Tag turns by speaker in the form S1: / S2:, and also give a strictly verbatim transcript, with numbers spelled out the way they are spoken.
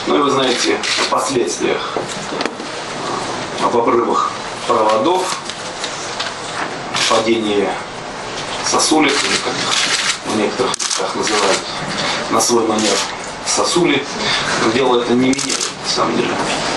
S1: Ну и вы знаете о последствиях, об обрывах проводов, падении сосулек, или как их в некоторых местах называют, на свой манер сосули. Но дело это не меняет, на самом деле.